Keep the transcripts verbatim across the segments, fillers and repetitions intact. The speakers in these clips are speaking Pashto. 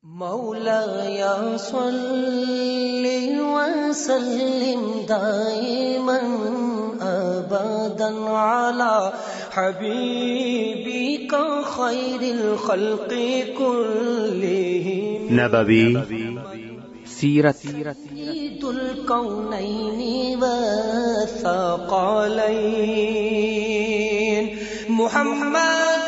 مولاي صل وسلم دائما أبدا على حبيبك خير الخلق كلهم نبوي سيرت سيد الكونين والثقلين محمد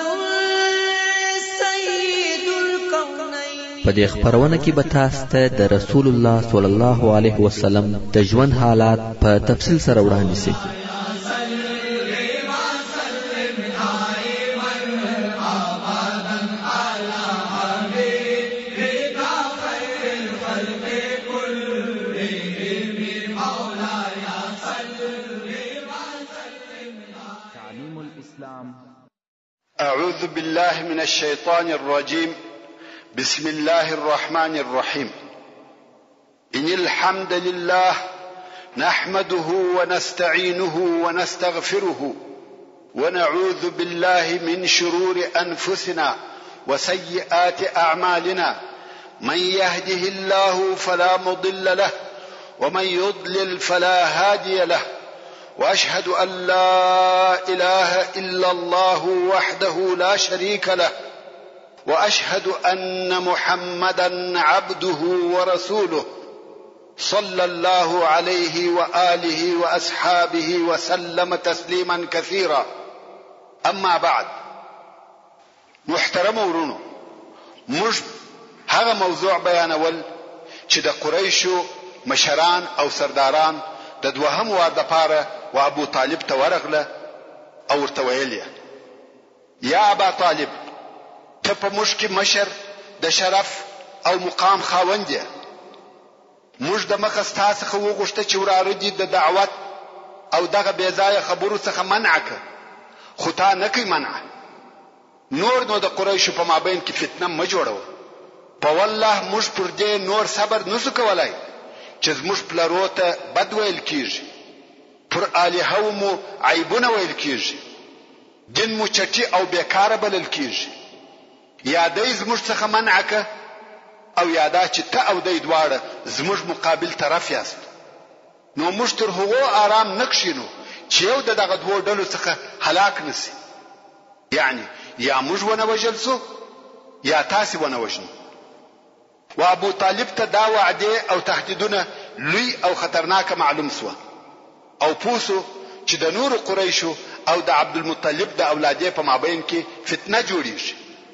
په دې خبرونه کې به تاسو ته د رسول الله صلی الله علیه وسلم د ژوند حالات په تفصیل سره وړاندې شي. تعليم الإسلام. أعوذ بالله من الشيطان الرجيم. بسم الله الرحمن الرحيم. إن الحمد لله نحمده ونستعينه ونستغفره ونعوذ بالله من شرور أنفسنا وسيئات أعمالنا من يهده الله فلا مضل له ومن يضلل فلا هادي له وأشهد أن لا إله إلا الله وحده لا شريك له وأشهد أن محمدا عبده ورسوله صلى الله عليه وآله وأصحابه وسلم تسليما كثيرا. أما بعد، محترم ورونو، موږ هغه موضوع بیانول چې د قریشو مشران او سرداران د دوهم وار د پاره و ابو طالب ته ورغله او ورته ویل یا ابا طالب، ته په موږ کې مشر د شرف او مقام خاوند یې. موږ د مخه ستاسو خو وغوښته چې وراره دي د دعوت او دغه بې ځایه خبرو څخه منع کړه، خو تا نه کوي منع. نور نو د قریشو په مابین کې فتنه مه جوړوه. په والله موږ پر دې نور صبر نشو کولای چې زموږ پلارو ته بد ویل کیږي، پر الهو مو عیبونه ویل کیږي، دین مو چټي او بیکاره بلل کیږي. یا دای زموږ څخه منع که او یادا چې ته او دای دواړه زموږ مقابل طرف یاست، نو موږ تر هغو آرام نکشینو چې یو د دغه دوه ډلو څخه هلاک نسی. یعنی یا موږ ونه وژل سو یا تاسو ونه وژنو. و ابو طالب ته دا وعده او تهدیدونه لوی او خطرناک معلوم سو او پوسو چې د نور قریشو او د عبد المطلب د اولادې په مابین کې فتنه جوړیږي.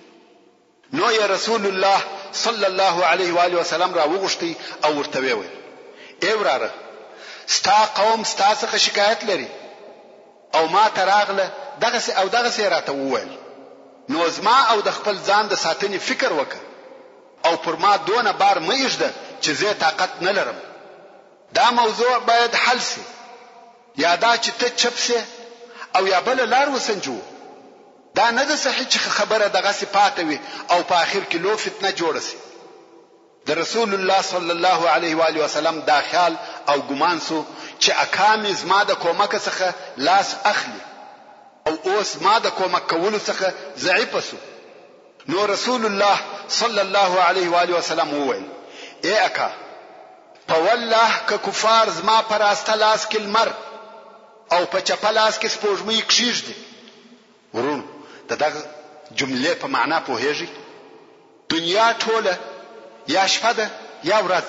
نو یا رسول الله صلی الله علیه و آله وسلم را وغوښتي او ورته ویل ای وراره، ستا قوم ستا څخه شکایت لري او ما تراغله دغه او دغه راته وویل، نو زما او د خپل ځان د ساتنې فکر وکړه او پر ما دونه بار مې یږده چې زه طاقت نه لرم. دا موضوع باید حل شي، یا دا چې ته چپ شې او یا بل لار وسنجو. دا نه ده صحیح چې خبره دغه صفات وي او په اخر کې لو فتنه جوړه شي. د رسول الله صلی الله علیه و آله وسلم دا خیال او ګمان سو چې اکامې زما د کومک څخه لاس اخلي او اوس ما د کومک کولو څخه ضعیف سو. نو رسول الله صلی الله علیه و آله وسلم وویل ای اکا، په والله که کفار زما پر استلاس کې المر او په چپلاس کې سپوږمۍ کښیږدي. ورونو، دغه جملې په معنا پوهیږي؟ دنیا ټوله یا شپه ده یا ورځ.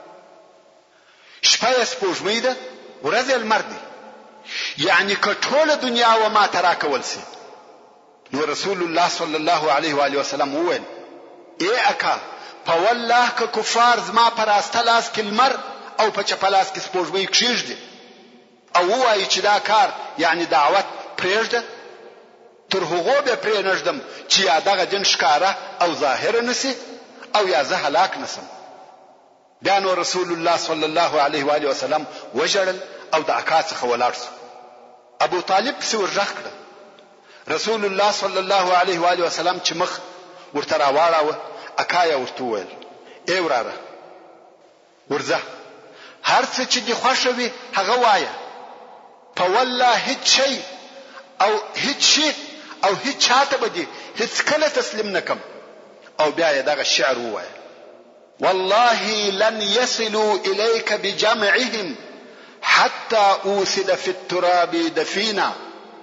شپه یې سپوږمۍ ده، ورځ یې لمر دی. یعنی که ټوله دنیا و ما ترا کول سي. نو رسول الله صلی الله علیه و آله وسلم وویل ای اکا، په والله که کفار زما پر استلاس کې لمر او په چپلاس کې سپوږمۍ کښیږدي او وایي چې دا کار یعنی دعوت پرېږده، تر هغو به پرې نږدم چې یا دغه دین ښکاره او ظاهره نسی او یا زه هلاک نسم. بیا نو رسول الله صلی الله علیه و آله وسلم وژړل او د اکا څخه ولاړ سو. ابو طالب پسې ورغږ کړه. رسول الله صلی الله علیه و آله وسلم چې مخ ورته راواړاوه، اکا یې ورته وویل ای وراره، ورځه، هر څه چې دې خوښه وي هغه وایه، په والله هیڅ شی او هیڅ شی او هیڅ چاته به دي هیڅ کله تسلیم نکم. او بیا یې دغه شعر ووایه والله لن يصلوا إليك بجمعهم حتى أوسد في التراب دفينا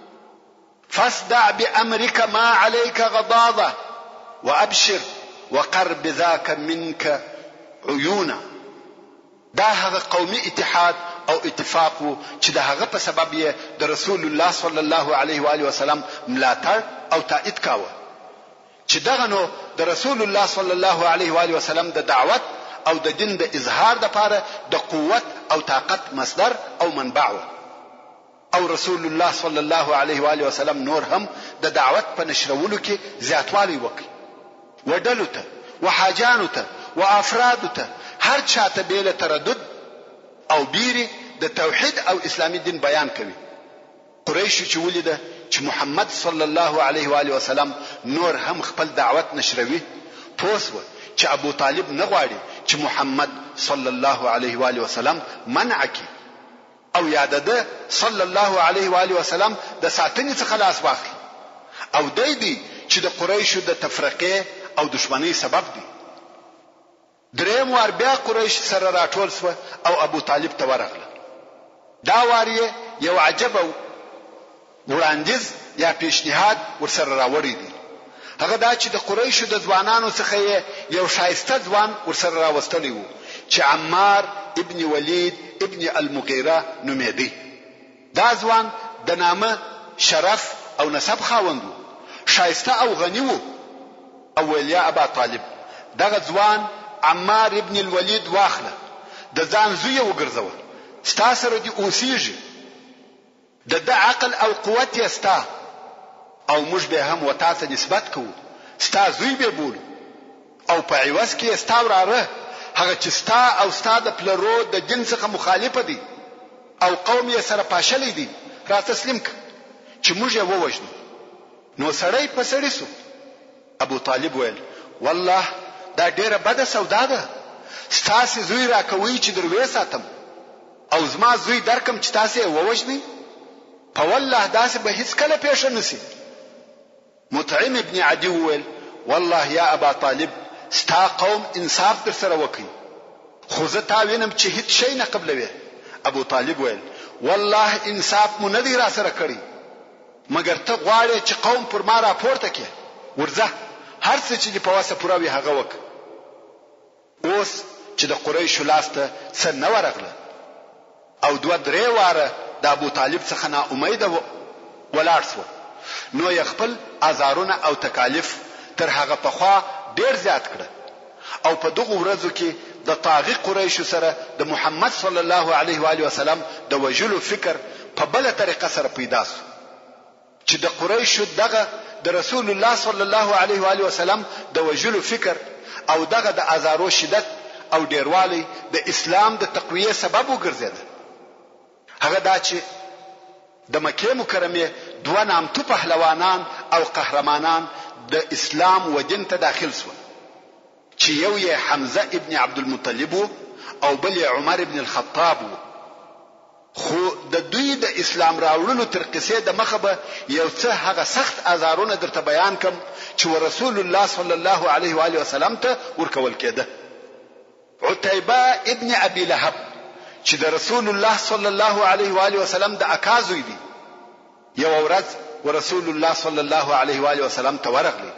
فاصدع بأمرك ما عليك غضاضة وأبشر وقر بذاك منك عيونا. دا هغه قومي اتحاد او اتفاق وو چې د هغه په سبب یې د رسول الله صلی الله علیه و آله وسلم ملاتړ او تایید کاوه چې دغه نو د رسول الله صلی الله علیه و آله وسلم د دعوت او د دین د اظهار د لپاره د قوت او طاقت مصدر او منبع و. او رسول الله صلی الله علیه و آله وسلم نور هم د دعوت په نشرولو کې زیاتوالی وکړي وډلو ته وحاجانو ته وافرادو ته هر چاته بیل تردد او بیری د توحید او اسلامی دین بیان کوي. قریش چې ولیده چې محمد صلی الله علیه و آله وسلم نور هم خپل دعوت نشروي پوسوه چې ابو طالب نه غواړي چې محمد صلی الله علیه و آله وسلم منع کړي او یادده صلی الله علیه و آله وسلم د ساتنې څخه لاس واخلي او دای دی چې د قریشو د تفرقه او دشمنی سبب دی. دریم وار بیا قریش سره راټول شو او ابو طالب ته ورغله. دا واریه یو عجب وړاندیز یا پیشنهاد ورسره راوړی دی. هغه دا چې د قریشو د ځوانانو څخه یو شایسته ځوان ورسره راوستلی وو چې عمار ابن ولید ابن المغیره نومېدی. دا ځوان د نامه شرف او نسب خاوند وو، شایسته او غنی وو. او ویل یا ابا طالب دغه ځوان عمار ابن الولید واخله د ځان زوی وګرځوه، ستا سره دی اوسیږي، د د عقل او قوت یې ستا او موږ به هم وتا ته نسبت کوو، ستا زوی به بولو او په عوض کې ستا وراره هغه چې ستا او ستا د پلرو د دین څخه مخالفه دي او قوم یې سره پاشلی دي را تسلیم ک چې موږ یې ووجنو. نو سړی په سړی سو. ابو طالب ویل والله دا ډیره بده سودا ده، ستاسو زوی را کوي چې دروي ساتم او زما زوی درکم چې تاسو یې ووجنی، په والله داسې به هیڅ کله پیښ نشي. مطعم ابن عدي ویل والله یا ابا طالب ستا قوم انصاف در سره وکي، خو زه تا وینم چې هیڅ شی نه قبلوي. ابو طالب ویل والله انصاف مو نه دی را سره کړی، مګر ته غواړې چې قوم پر ما را پورته کړي. ورځه هر څه چې په واسه پوره وي هغه وک. اوس چې د قریشو لاسته سر نه ورغله او دوه درې واره د ابو طالب څخه نا امیده ولاړ شو، نو یې خپل ازارونه او تکالیف تر هغه پخوا ډیر زیات کړ او په دغه ورځو کې د طاغی قریشو سره د محمد صلی الله علیه و آله وسلم د وجلو فکر په بل طریقه سره پیدا شو چې د قریشو دغه د رسول الله صلی الله علیه و آله وسلم د وجلو فکر او دغه د ازارو شدت او ډیروالی د اسلام د تقویه سبب وګرځید. هغه دا چې د مکه مکرمه دوه نامتو پهلوانان او قهرمانان د اسلام و دین ته داخل شو چې یو یې حمزه ابن عبد المطلب او بل یې عمر ابن الخطاب. خو د دوی د اسلام راوړلو تر قصې د مخه به یو څه هغه سخت ازارونه درته بیان کوم چې رسول الله صلی الله علیه و آله وسلم ته ورکول کېده. عتیبه ابن ابي لهب چې د رسول الله صلی الله علیه و آله وسلم د اکازوی دی، یو ورځ ورسول الله صلی الله علیه و آله وسلم ته ورغلی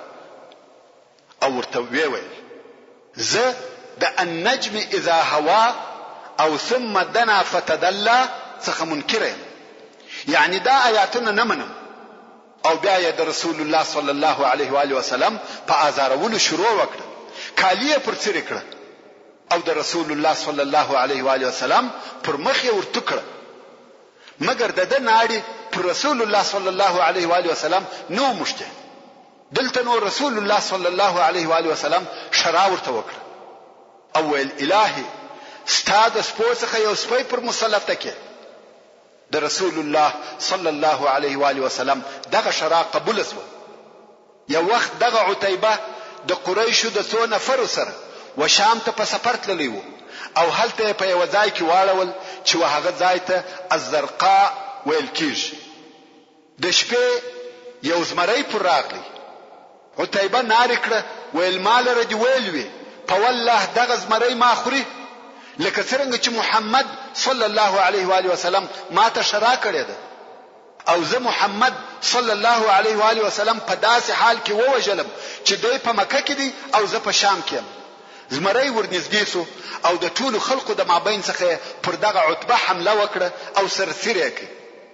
او ورته ویل زه د النجم اذا هوا او ثم دنا فتدلى څخه منکر یم، یعنی دا آیاتونه نه منم. او بیا یې د رسول الله صلی الله علیه و آله وسلم په ازارولو شروع وکړه، کالیه پر څیر کړه او د رسول الله صلی الله علیه و آله وسلم پر مخ یې ورته کړه، مګر د د ناړي پر رسول الله صلی الله علیه و آله وسلم نو مشته. دلته نو رسول الله صلی الله علیه و آله وسلم شرا ورته وکړه او ویل الهي ستاد سپوڅخه یو سپی پر مسلط کې. د رسول الله صلی الله علیه و آله وسلم دغه شرا قبول شو. یو وخت دغه عتیبه د قریشو د څو نفر سره و شام ته په سفر تللی وو او هلته په یو ځای کې واړول چې هغه ځای ته الزرقاء ویل کیږي. د شپې یو زمری پر راغلی، عتیبه نار کړه ویل مال ردی ویل وی په والله دغه زمری ما خوري لکه څنګه چې محمد صلی الله علیه و آله وسلم ما ته شرا کړې ده او زه محمد صلی الله علیه و آله وسلم په داسې حال کې ووجلم چې دوی په مکه کې دي او زه په شام کې یم. زمری ورنږدې سو او د ټولو خلقو د مابین څخه پر دغه عتبه حمله وکړه او سرسره کړ.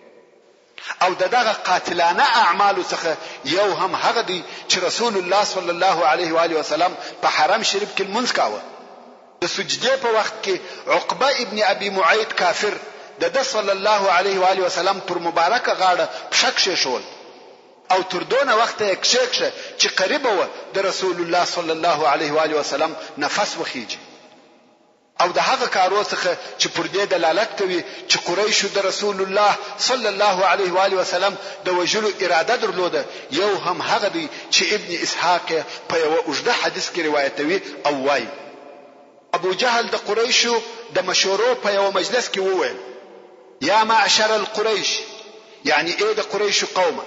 او دغه قاتلانه اعمال څخه یو هم هغه دی چې رسول الله صلی الله علیه و آله وسلم په حرم شریف کې منځ کاوه. د سجدې په وخت کې عقبه ابن ابي معيط کافر د د صلی الله علیه و آله وسلم پر مبارکه غاړه پښک شول او تر دونه وخت یې کښکشه چې قریب و د رسول الله صلی الله علیه و آله وسلم نفس وخیږي. او د هغه کارو څخه چې پر دې دلالت کوي چې قریش د رسول الله صلی الله علیه و آله وسلم د وجلو اراده درلوده یو هم هغه دی چې ابن اسحاق په یو اوږده حدیث کې روایتوي او وايي ابو جهل د قریشو د مشورو په یو مجلس کې وویل یا معشر القریش یعنی اے د قریشو قومه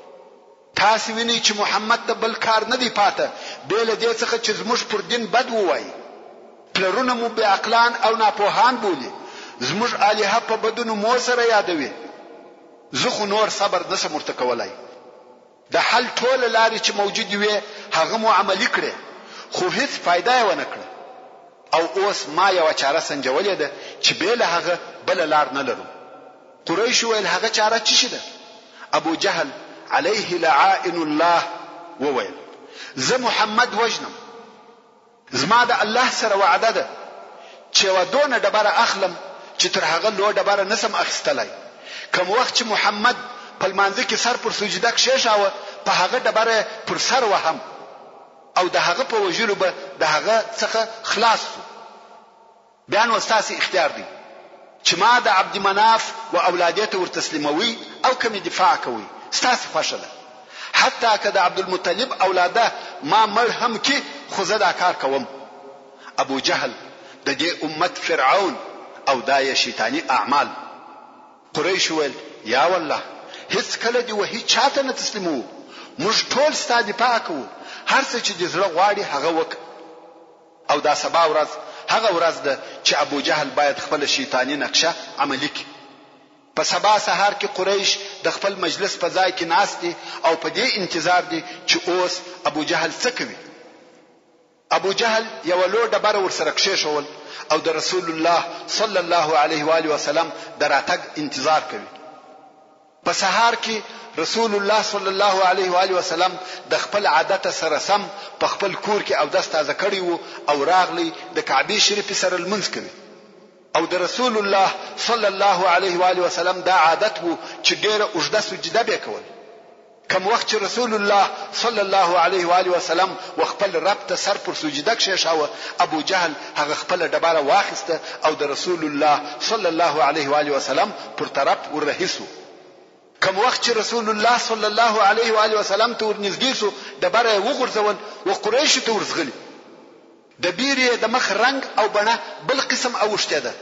تاسو وینئ چې محمد ته بل کار نه دی پاته بل دې څخه چې زموږ پر دین بد ووایي پلرونه مو به عقلان او ناپوهان بولي زموږ الها په بدونو مو سره یادوي زه خو نور صبر نشم ورته کولای د حل ټول لارې چې موجود وي هغه مو عملی کړي خو هیڅ فائدہ یې ونه کړه او اوس ما یو چاره سنجولې ده چې بل هغه بل لار نه لرو. قریش ویل هغه چاره چی ده؟ ابو جهل عليه لعائن الله وویل زه محمد وجنم زما د الله سره وعده ده چې ودونه ډبره اخلم چې تر هغه لو ډبره نسم اخستلای کوم وخت چې محمد په منځ کې سر پر سجده کښېښاوه په هغه ډبره پر سر وهم او د هغه په وجلو به د هغه څخه خلاص شو. بیان واستاسي اختیار دی چې ما د عبد مناف او اولادیته ور تسلیموي او کوم دفاع کوي ستاسو خوښه ده حتی که د عبد المطلب اولاده ما مړ هم کې خو زه دا کار کوم. ابو جهل د دې امت فرعون او دای شیطانی اعمال. قریش ویل یا والله هیڅ کله دی وਹੀ چاته نه تسلیمو موږ ټول ستاسو دفاع کوو هر څه چې د زړه غواړي هغه وک. او دا سبا ورځ هغه ورځ ده چې ابو جهل باید خپل شیطانی نقشه عملی کړي. په سبا سهار کې قریش د خپل مجلس په ځای کې ناست دي او په دې انتظار دي چې اوس ابو جهل څه کوي. ابو جهل یو لو ډبره ورسره کښېښول او د رسول الله صلی الله علیه و آله وسلم دراتګ انتظار کوي. په سهار کې رسول الله صلی الله علیه و آله وسلم د خپل عادت سره سم په خپل کور کې او د تازه کړی وو او راغلی د کعبه شریف سره المنځ کوي. او د رسول الله صلی الله علیه و آله وسلم دا عادت وو چې ډیره اوږده سجده به کول. کوم وخت چې رسول الله صلی الله علیه و آله وسلم وخپل رب ته سر پر سجده کښېښاوه ابو جهل هغه خپل ډبره واخیسته او د رسول الله صلی الله علیه و آله وسلم پر طرف ورهیسو. کوم وخت چې رسول الله صلی الله علیه و آله وسلم ته ورنږدې سو ډبره وغورځول او قریش ته ورزغلی. د بیرې د مخ رنگ او بڼه بل قسم اوښته ده.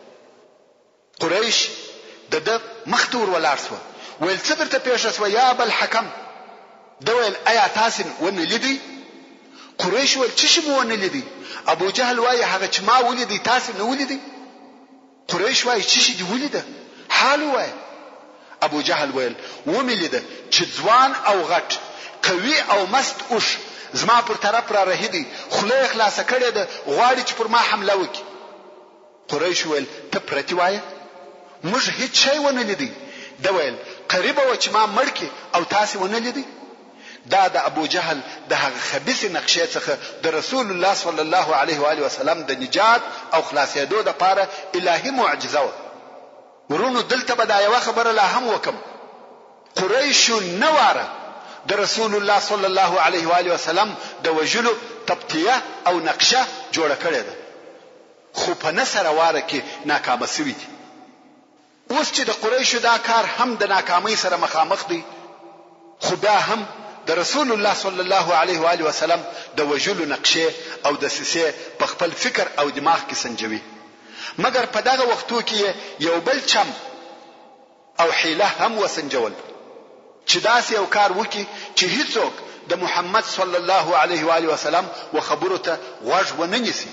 قریش د د مخ ته ور ولاړ شو ویل څه درته پیښ شو یا ابل حکم دا ویل آیا تاسو ونه لیدي؟ قریش ویل چې شمو ونه لیدي؟ ابو جهل وایي هغه چې ما ولیدي تاسو نه ولیدي؟ قریش وایي چې شي دی ولیده حال وایي. ابو جهل ویل وملیده چې ځوان او غټ قوي او مست اوش زما پر طرف را رهیدي خله خلاص کړي ده غواړي چې پر ما حمله وکړي. قریش ویل ته پرتی وایي موږ هیڅ شی ونه لیدي. دا ویل قریب و چې ما مړ کې او تاسو ونه لیدي. دا د ابو جهل د هغه خبيث نقشې څخه د رسول الله صلی الله علیه و آله وسلم د نجات او خلاصېدو د لپاره الهي معجزه و. ورونو دلته به دا یو خبره لا هم وکم. قریش نواره د رسول الله صلی الله علیه و آله وسلم د وجلو تبتیه او نقشه جوړه کړې ده خو په نصر واره کې ناکام شوی دي. اوس چې د قریشو دا کار هم د ناکامۍ سره مخامخ دي خو بیا هم د رسول الله صلی الله علیه و آله وسلم د وجلو نقشه او د سیسه په خپل فکر او دماغ کې سنجوي. مګر په دغه وختو کې یو بل چم او حیله هم وسنجول چې داسې یو کار وکي چې هیڅوک د محمد صلی الله علیه و آله وسلم و خبرو ته غوږ ونه نیسي.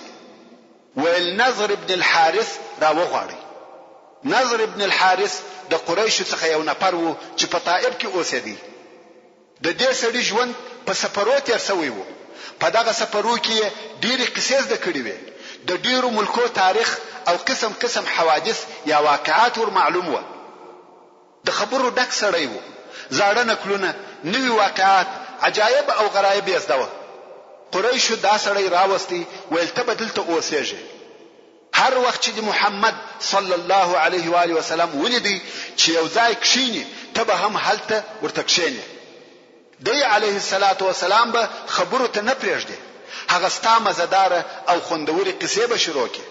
ویل نضر ابن الحارث را وغواړي. نضر ابن الحارث د قریشو څخه یو نفر وو چې په طائف کې اوسېدی. د دې سړي ژوند په سفرو تیر شوی وو. په دغه سفرو کې ډېرې قصې زده کړې وې. د ډېرو ملکو تاریخ او قسم قسم حوادث یا واقعات ور معلوم وو. د خبرو ډک سړی وو. زاړه نکلونه، نوي واقعات، عجایب او غرایب یې زده وو. قریشو دا سړی راوستی، ویل ته به دلته اوسېږې. هر وخت چې د محمد صلی الله علیه و آله وسلم ولیدي چې یو ځای کښینی، ته به هم هلته ورته کښینې. دی علیه الصلاة والسلام به خبرو ته نه پرېږدي. هغه ستا مزدار او خوندورې قصې به شروع کړي.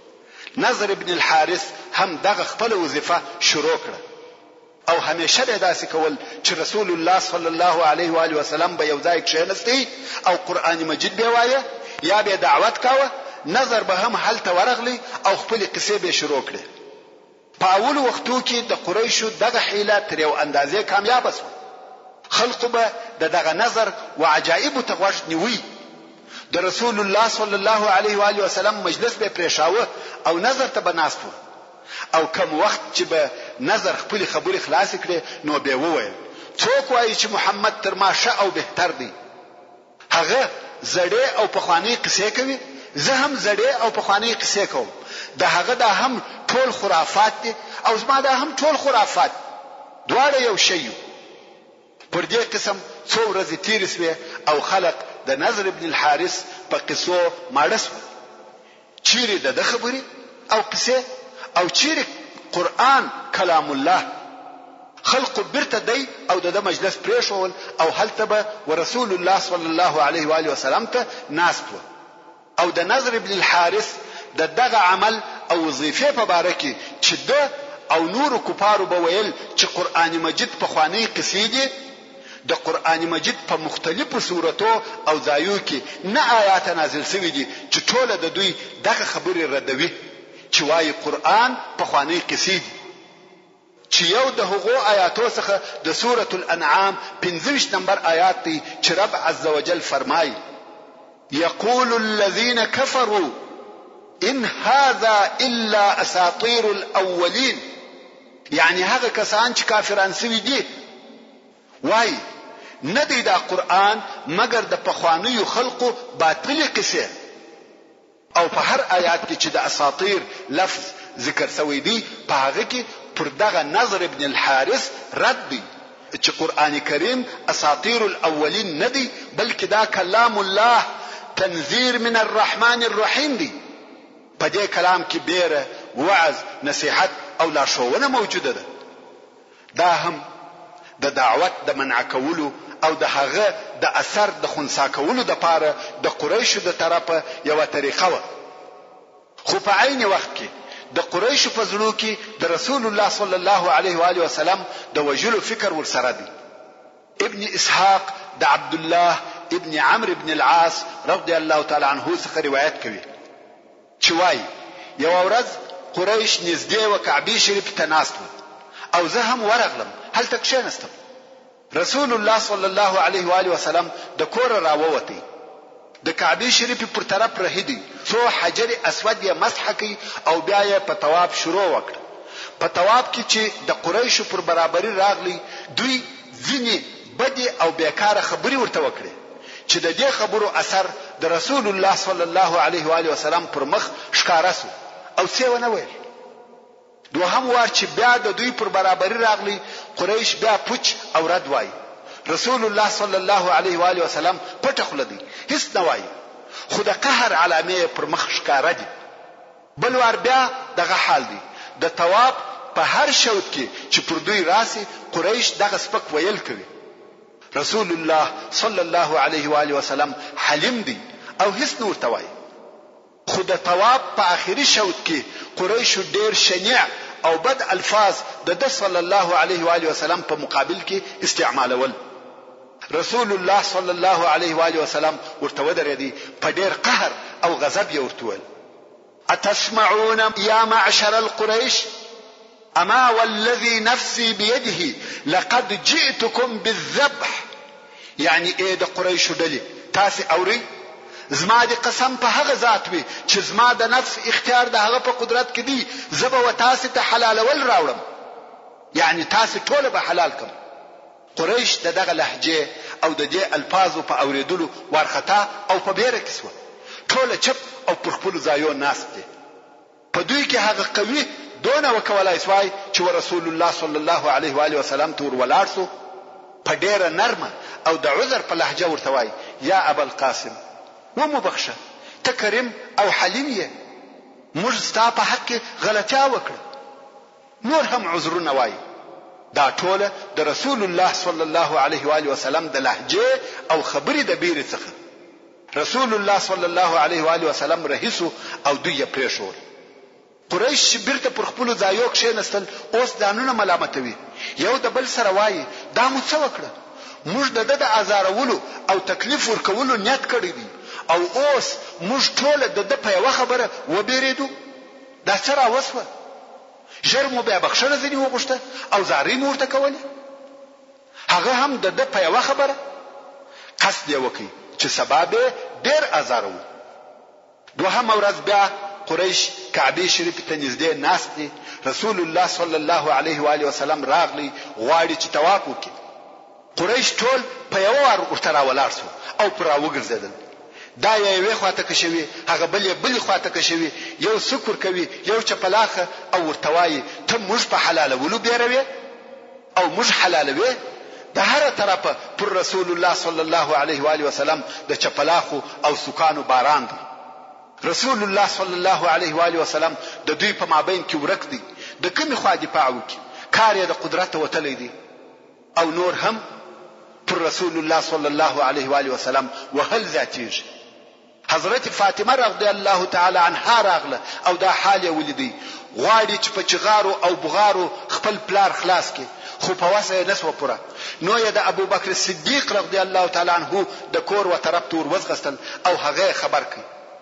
نضر ابن الحارث هم دغه خپل وظیفه شروع کړه او همیشه به داسې کول چې رسول الله صلی الله علیه و آله وسلم به یو ځای کښېنستی او قرآن مجید به وایه یا به دعوت کاوه. نظر به هم هلته ورغلی او خپل قصې به شروع کړي. په اول وختو کې د قریشو دغه حیله تر یو اندازې کامیاب شوه. خلق به دغه نظر و عجایب ته غوږ نیوي. د رسول الله صلی الله علیه و آله وسلم مجلس به پریښاوه او نظر ته بناست او کم وخت چې به نظر خپل خبرې خلاص کړي نو به وویل څوک وایي چې محمد تر ما ښه او بهتر دی. هغه زړې او پخوانی قصې کوي، زه هم زړې او پخوانی قصې کوم. د هغه دا هم ټول خرافات دي او زما دا هم ټول خرافات. دواړه یو شی. پر دې قسم څو ورځې تیرې شوې او خلق د نضر ابن الحارث په قصو ماړه شول. چیرې د خبرې او قصې او چیرې قرآن کلام الله. خلق برته دی او د مجلس پریښول او هلته به ورسول الله صلی الله علیه و آله وسلم ته ناست و. او د نضر ابن الحارث د دغه عمل او وظیفه په باره کې چې د او نور کفارو به ویل چې قرآن مجید په خوانی قصې دي. د قرآن مجید په مختلفو سورتو او ځایو کې نه آیات نازل شوي دي چې ټول د دوی دغه خبرې ردوي چې وايي قرآن په خوانی قصې دي. چې یو د هغو آیاتو څخه د سورة الانعام پنځه نمبر آیات دی چې رب عز وجل فرمایي یقول الذين كفروا ان هذا الا اساطير الاولين. یعنی هغه کسان چې کافران سوي دي وای نه دی دا قرآن مگر د پخوانیو خلقو باطل قصې. او په هر آیات کې چې د اساطیر لفظ ذکر شوی دی په هغه کې پر دغه نضر ابن الحارث رد دی چې قرآن کریم اساطیر الاولین نه دی بلکې دا کلام الله تنذیر من الرحمن الرحیم دی. په دې کلام کې بیره، وعظ، نصیحت او لارښوونه موجوده ده. دا هم د دعوت د منع کولو او د هغه د اثر د خنثی کولو د پاره د قریشو د طرفه یو طریقه و. خو په عین وخت کې د قریشو په زړه کې د رسول الله صلی الله علیه و آله وسلم د وجلو فکر ورسره دی. ابن اسحاق د عبد الله ابن عمرو ابن العاص رضی الله تعالی عنه څخه روایت کوي چې وايي یو ورځ قریش نږدې و کعبه شریف ته ناست او زه هم ورغلم هلته کښېنستم. رسول الله صلی الله علیه و آله وسلم د کور راووتی. د کعبه شریف پر طرف رهیدي څو حجر اسود یې مسح کوي او بیا یې په طواف شروع وکړ. په طواف کې چې د قریشو پر برابرۍ راغلی دوی ځینې بدې او بیکاره خبرې ورته وکړې چې د دې خبرو اثر د رسول الله صلی الله علیه و آله وسلم پر مخ ښکاره شو او څه ونه ویل. دوهم وار چې بیا د دوی پر برابرۍ راغلی قریش بیا پوچ او رد وای. رسول الله صلی الله علیه و آله وسلم پټه خوله دی هیڅ نه وای خو د قهر علامه پر مخ ښکاره دي. بل وار بیا دغه حال دی. د طواف په هر شوط کې چې پر دوی راسي قریش دغه سپک ویل کوي. رسول الله صلی الله علیه و آله وسلم حلیم دی او هیڅ نور توای. خو د طواف په آخري شوط کې قریش ډیر شنیع او بد الفاظ د صلی الله علیه و آله وسلم په مقابل کې استعمالول. رسول الله صلی الله علیه و آله وسلم ورته ودرېدی په ډیر قهر او غضب یې ورته ویل اتسمعون یا معشر القریش اما والذي نفسي بيده لقد جئتكم بالذبح یعنی ای د قریشو ډلې تاسې اورئ زما د قسم په هغه ذات وي چې زما د نفس اختیار د هغه په قدرت کې دی زه به تاسې ته حلالول راوړم یعنی تاسې ټوله به حلال کړم. قریش د دغه لهجې او د دې الفاظو په اوریدلو وارخطا او په بیره کې شو. ټوله چپ او پر خپل ځایو ناست دي. په دوی کې هغه قوي دونه وکولای شوی چې رسول الله صلی الله علیه و آله وسلم تور ولاړ سو په ډیره نرمه او د عذر په لهجه ورته وای یا ابو القاسم و مبخشه ته کریم او حلیم یې موږ ستا په حق غلطیا وکړه نور هم عذرونه وای. دا ټوله د رسول الله صلی الله علیه و آله وسلم د لهجه او خبرې د بیره څخه. رسول الله صلی الله علیه و آله وسلم رهیسو او دوی پرېښول. قریش بیرته پر خپل ځایو کښېنستل اوس ځانونه ملامتوي یو د بل سره وایي دا مو څه وکړه موږ د د آزارولو او تکلیف ورکولو نیت کړی دی او اوس موږ ټول د د په یو خبره وبېریدو دا څه راوسوه ژر مو بیا بخښنه ځینې وغوښته او زارۍ مو ورته کولې هغه هم د د په یو خبره قصد یې وکړي چې سبا به ډېر آزارو. دوهم ورځ بیا قریش کعبه شریف ته نږدې ناست دي. رسول الله صلی الله علیه و آله وسلم راغلی غواړي چې طواف وکړي. قریش ټول په یو وار ورته راولاړ شو او پر راوګرځېدل. دا یوې خواته کشوي هغه بلې بلې خواته کشوي یو سکر کوي یو چپلاخه او ورته وایي ته موږ په حلالولو بیروي او موږ حلالوي. د هر طرفه پر رسول الله صلی الله علیه و آله وسلم د چپلاخو او سکانو باران دی. رسول الله صلی الله علیه و آله وسلم د دوی په مابین کې ورک دی د کومې خوا دفاع وکړي کار یې د قدرت وتلی دی او نور هم پر رسول الله صلی الله علیه و آله وسلم وهل ذاتیږي. حضرت فاطمه رضی الله تعالی عنها راغله او دا حال یې ولیدي غواړي چې په چغارو او بغارو خپل پلار خلاص کړي خو په وسه یې نسوه پوره. نو یې د ابو بکر صدیق رضی الله تعالی عنه د کور و طرف ته ورغستل او هغه خبر کړي.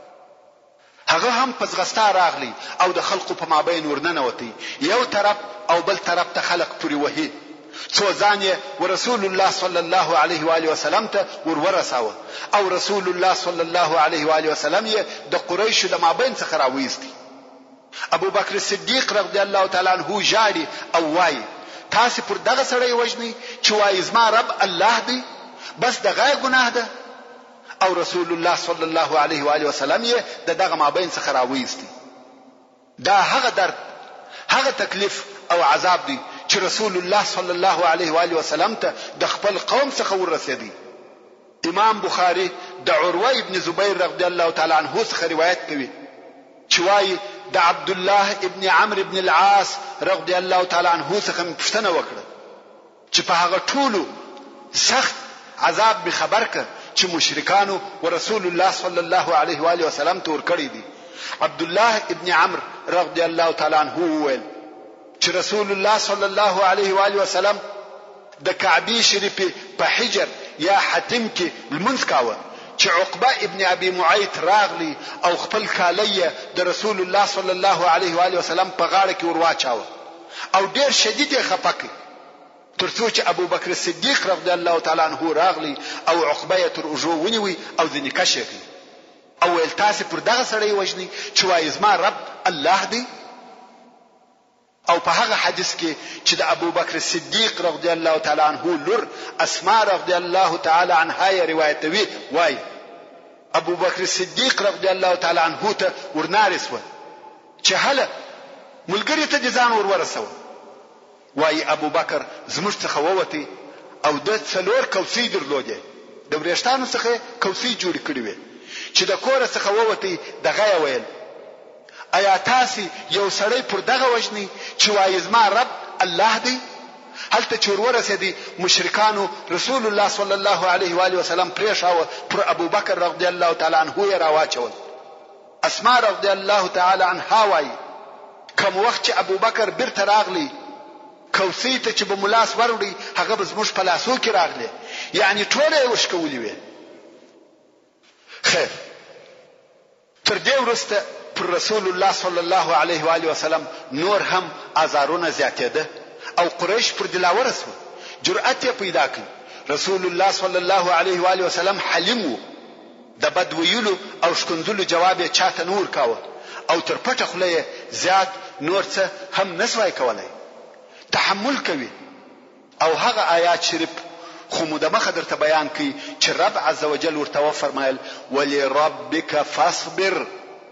هغه هم پزغستا راغلی او د خلقو په مابین ورننوتی یو طرف او بل طرف ته خلق پوری وهي څو ځان یې ورسول الله صلی الله علیه و آله وسلم ته ورورساوه او رسول الله صلی الله علیه و آله وسلم یې د قریشو د مابین څخه راوېستی. ابو بکر صدیق رضی الله تعالی عنه جاړي او وایي تاسو پر دغه سړی وژنئ چې وایي زما رب الله دی بس دغه ګناه ده او رسول الله صلی الله علیه و آله وسلم یې د دغه مابین څخه راوېستی. دا هغه درد هغه تکلیف او عذاب دی چې رسول الله صلی الله علیه و آله وسلم ته د خپل قوم څخه ورسېدی. امام بخاری د عروه ابن زبیر رضی الله تعالی عنه څخه روایت کوي چې وايي د عبد الله ابن عمرو ابن العاص رضی الله تعالی عنه څخه پوښتنه وکړه چې په هغه ټولو سخت عذاب به خبر ک چې مشرکانو ورسول الله صلی الله علیه و آله وسلم تور کړی دي. عبد الله ابن عمرو رضی الله تعالی عنه وویل چې رسول الله صلی الله علیه و آله وسلم د کعبه شریف په حجر یا حتم کې المنځ کاوه چې عقبه ابن ابي معيط راغلی او خپل کالیه د رسول الله صلی الله علیه و آله وسلم په غاړه کې ورواچاوه او ډیر شدید یې خپکه ترڅو چې ابو بکر صدیق رضی الله تعالی عنه راغلی او عقبه تر اوجو ونیوي او ځنې کشې کړي او ول تاسو پر دغه سړی وژني چې وایي زما رب الله دی. او په هغه حدیث کې چې د ابو بکر صدیق رضی الله تعالی عنه لور اسماء رضی الله تعالی عنها یې روایتوي وایي ابو بکر صدیق رضی الله تعالی عنه ته ورنارسوه چې هله ملګری ته ځان ورورسوه. وایي ابو بکر زموږ څخه ووتی او د څلور کوڅې درلودې د ورېښتانو څخه کوڅې جوړ کړې وې چې د کور څخه ووتی دغه ویل ایا تاسو یو سړی پر دغه وژني چې وایي زما رب الله دی. هلته چې ورورسېدي مشرکانو رسول الله صلی الله علیه و آله وسلم پرېښاوه پر ابو بکر رضی الله تعالی عنه یې راواچول. اسماء رضی الله تعالی عنها وایي کوم وخت چې ابو بکر بیرته راغلی کوڅې ته چې به ملاس وروړي هغه به زموږ په لاسو کې راغلی یعنی ټوله یې وشکولې وې. خیر تر دې وروسته پر رسول الله صلی الله علیه و آله وسلم نور هم آزارونه زیاتېده او قریش پر دلاوره سو جرأت یې پیدا کړ رسول الله صلی الله علیه و آله وسلم حلیم وو. د بد ویلو او شکنځلو جواب یې چاته نور کاوه او تر پټه خوله زیات نور څه هم نسوای کولای. تحمل کوي. او هغه آیات شریف خو مو د مخه درته بیان کوي چې رب عزوجل ورته وفرمایل ولربک فاصبر،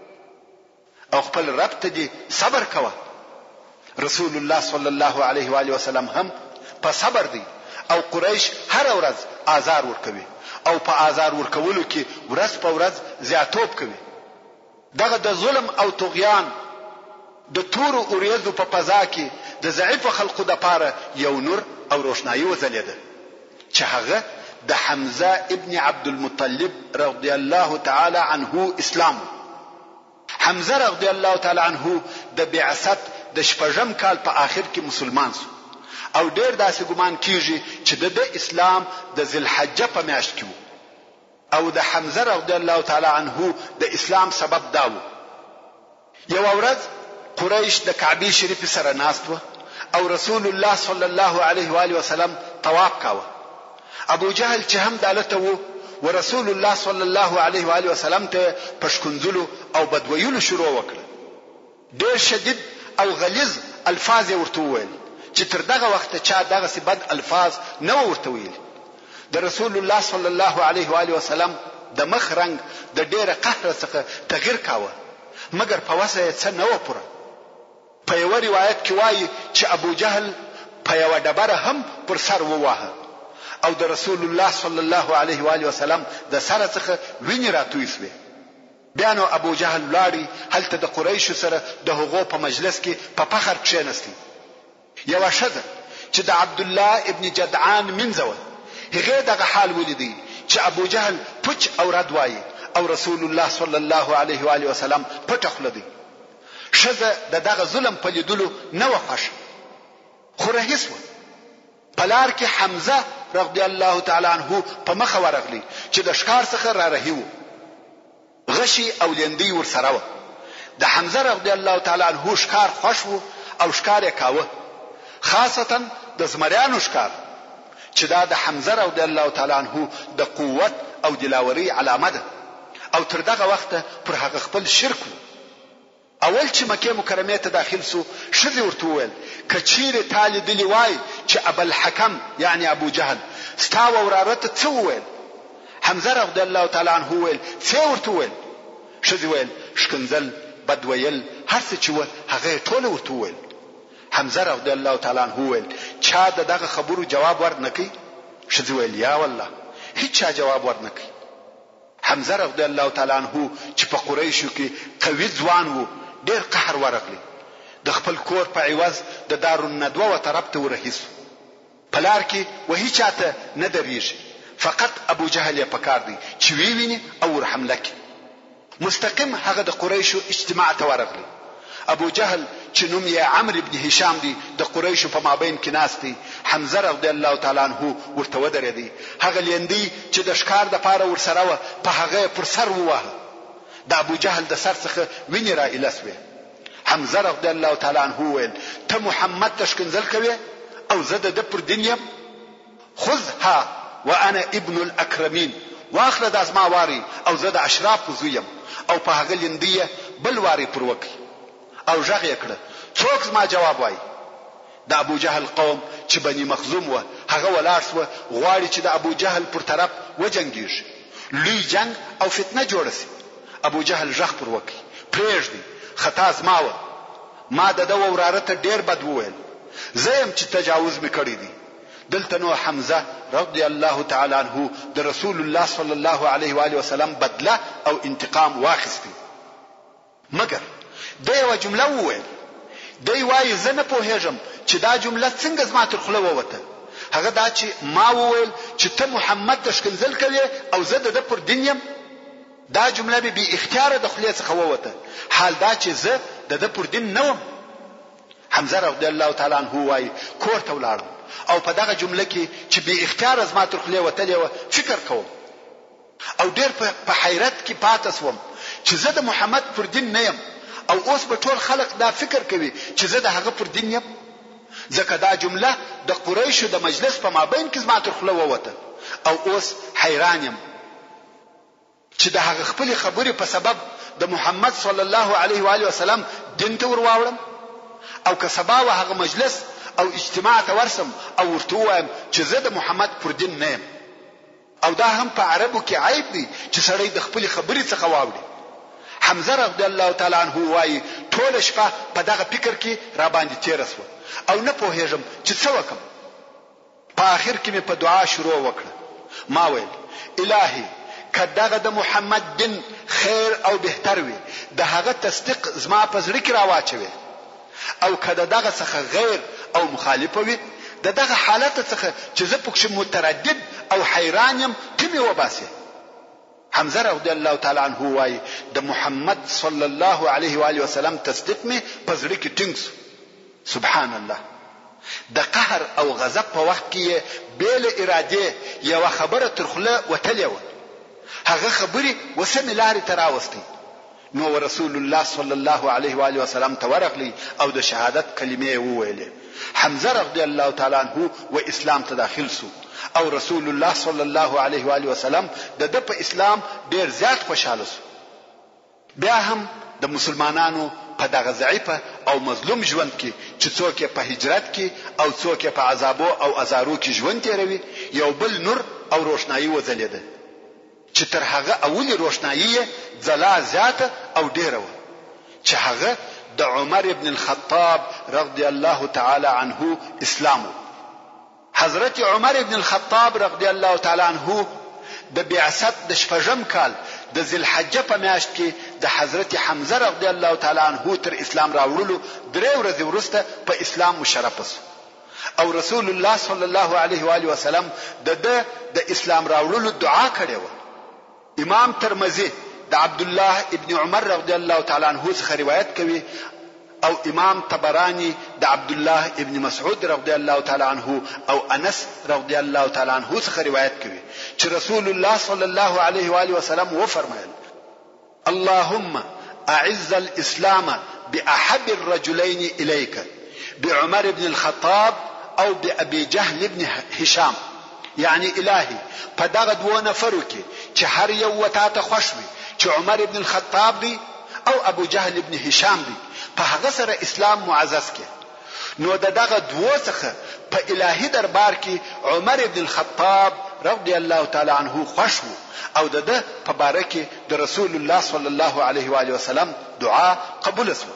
او خپل رب ته دې صبر کوه. رسول الله صلی الله علیه و آله وسلم هم په صبر دی او قریش هر ورځ آزار ورکوي او په آزار ورکولو کې ورځ په ورځ زیاتوب کوي. دغه د ظلم او طغیان د تور اوریزو په فضا کې د ضعیف خلقو د پاره یو نور او روشنايي وځلېده چې هغه د حمزه ابن عبد المطلب رضی الله تعالی عنه اسلام. حمزه رضی الله تعالی عنه د بعثت د شپږم کال په آخر کې مسلمان شو او ډېر داسې ګمان کیږي چې د اسلام د ذوالحجه په میاشت کې او د حمزه رضی الله تعالی عنه د اسلام سبب داو. یو ورځ قریش د کعبه شریف سره ناست و او رسول الله صلی الله علیه و آله وسلم طواف کاوه. ابو جهل چې هم دالته وو و رسول الله صلی الله علیه و آله وسلم ته پشکنځلو او بدویلو شروع وکړه. ډېر شدید او غلیظ الفاظ ورته وویل چې تر دغه وخت چا دغه سی بد الفاظ نه ورته ویل. د رسول الله صلی الله علیه و آله وسلم د مخ رنگ د ډېر قهر څخه تغیر کاوه مګر په وسه څه نه و پوره. په یو روایت کې وایي چې ابو جهل په یو ډبره هم پر سر وواهه او د رسول الله صلی الله علیه و آله وسلم د سر څخه ویني راتوي شوه. بیا نو ابو جهل لاړی هلته د قریش سره د هغو په مجلس کې په فخر کښینستی. یو شذ چې د عبد الله ابن جدعان منځو هغه دغه حال ولیدي چې ابو جهل پچ او رد وایي او رسول الله صلی الله علیه و آله وسلم پټ خلدي. شذ د دغه ظلم په لیدلو نه وخښ خو رهیس و. پلار کې حمزه رضی الله تعالی عنه په مخ ورغلی چې د ښکار څخه را رهیو. غشي او لندې ور سره و. د حمزه رضی الله تعالی عنه ښکار خوښ وو او ښکار یې کاوه، خاصتا د زمریانو ښکار چې دا د حمزه رضی الله تعالی عنه د قوت او دلاوري علامه ده او تر دغه وخت پر هغه خپل شرک و. اول چې مکه مکرمه ته داخل سو شذ ورته ویل کچیر تالی دلی وای چې ابو الحکم یعنی ابو جهل ستا ورارته څه ویل. حمزه رضی الله تعالی عنه ویل څه ورته ویل. شذ ویل شکنزل بدویل هر څه چې و هغه ټول ورته ویل. حمزه رضی الله تعالی عنه ویل چا دغه خبرو جواب ورنکي. شذ ویل یا والله هیڅ جواب ورنکي. حمزه رضی الله تعالی عنه چې په قریشو کې قوي ځوان وو ډېر قهر ورغلی. د خپل کور په عوض د دارالندوه و طرف ته ورهیس. پلار کې وਹੀ چاته نه دریږي فقط ابو جهل یې پکار دی چې وی ویني او ور حمله کوي. مستقیم هغه د قریشو اجتماع ته ورغلی. ابو جهل چې نوم یې عمرو ابن هشام دی د قریشو په مابین کې ناست دی. حمزه رضی الله تعالی عنه ورته ودرېدی. هغه لیندی چې د ښکار د پاره ور سره و په هغه پر سر ووهه. د ابو جهل د سر څخه ویني را الاسوي. حمزه رضی الله تعالی عنه ویل ته محمد تشکنزل کوي او زه د پر دنیا خذها وانا ابن الاکرمین واخله د ازما واری او زه د اشراف زویم او په هغه لیندی بل واری پر وکي او ژغ یې کړ څوک ما جواب وای. د ابو جهل قوم چې بني مخزوم و هغه ولاړ سو غواړي چې د ابو جهل پر طرف وجنګیږي. لوی جنگ او فتنه جوړه سي. ابو جهل ژغ پر وکي پرېږدي خطا زما و ما د دو ورارته ډیر بد وویل زم چې تجاوز میکړی دی. دلته نو حمزه رضی الله تعالی عنه د رسول الله صلی الله علیه و آله وسلم بدله او انتقام واخیستی. مګر دا یو جمله وویل. دی وایي زه نه پوهېږم چې دا جمله څنګه زما تر خوله ووته. هغه دا چې ما وویل چې ته محمد تشکنزل کوي او زه د پر دین یم. دا جمله به بی اختیار د خلیه څخه ووته. حال دا چې زه د پر دین نه وم. حمزه رضی الله تعالی عنه وایي کور ته ولاړم او په دغه جمله کې چې بی اختیار زما تر خلیه وتلې و فکر کوم او ډیر په حیرت کې پاتې سوم چې زه د محمد پر دین نه یم او اوس به ټول خلق دا فکر کوي چې زه د هغه پر دین یم. ځکه دا جمله د قریشو د مجلس په مابین کې زما تر خله ووته. او اوس حیران یم چې د هغه خپل خبرې په سبب د محمد صلی الله علیه و آله وسلم دین ته ورواوړم او که سبا و هغه مجلس او اجتماع ته ورسم او ورته وایم چې زه د محمد پر دین نه یم. او دا هم په عربو کې عیب دی چې سړی د خپل خبرې څخه واوړي. حمزه رضی الله تعالی عنہ وایي ټول شپه په دغه فکر کې را باندې تیر شو او نه پوهېږم چې څه وکم. په آخر کې مې په دعا شروع وکړه. ما ویل الهي که دغه د محمد دین خیر او بهتر وي د هغه تصدیق زما په زړه کې راواچوي او که دغه څخه غیر او مخالفه وي د دغه حالت څخه چې زه پکې متردد او حیران یم ته مې وباسي. حمزه رضی الله تعالی عنہ وايي د محمد صلی الله علیه و آله وسلم تصدیق مې په زړه کې ټینګ شو. سبحان الله. د قهر او غضب په وخت کې بل اراده یو خبره تر خوله وتلې و. هغه خبري وسمه لارې تراوستي. نو رسول الله صلی الله علیه و آله وسلم ته ورغلی او د شهادت کلمې وویلې. حمزه رضی الله تعالی عنہ و اسلام ته داخل شو او رسول الله صلی الله علیه و آله وسلم د د په اسلام ډیر زیات خوشاله شو. بیا هم د مسلمانانو په دغه ضعیفه او مظلوم ژوند کې چې څوک په هجرت کې او څوک په عذابو او ازارو کې ژوند تیروي یو بل نور او روشنايي وځلیده چې تر هغه اولی روشنايي ځلا زیاته او ډیره و چې هغه د عمر ابن الخطاب رضی الله تعالی عنه اسلام. حضرت عمر ابن الخطاب رضی الله تعالی عنه د بعثت د شپږم کال د ذوالحجه په میاشت کې د حضرت حمزه رضی الله تعالی عنه تر اسلام راوړلو درې ورځې وروسته په اسلام مشرف شو او رسول الله صلی الله علیه و آله وسلم د د اسلام راوړلو دعا کړې و. امام ترمذی د عبد الله ابن عمر رضی الله تعالی عنه څخه روایت کوي او امام طبرانی د عبد الله ابن مسعود رضی الله تعالی عنه او انس رضی الله تعالی عنه څخه روایت کوي چې رسول الله صلی الله علیه و آله وسلم و فرمایل اللهم اعز الاسلام باحب الرجلين اليك بعمر بن الخطاب او بابي جهل بن هشام. یعنی الهی په دغه دوه نفرو کې چې هر یو وتا ته خوش وي چې عمر ابن الخطاب دی او ابو جهل ابن هشام دی په هغه سره اسلام معزز کې. نو دغه دوه څخه په الهي دربار کې عمر ابن الخطاب رضی الله تعالی عنه خوش وو او دغه په باره کې د رسول الله صلی الله علیه و آله وسلم دعا قبول شوه.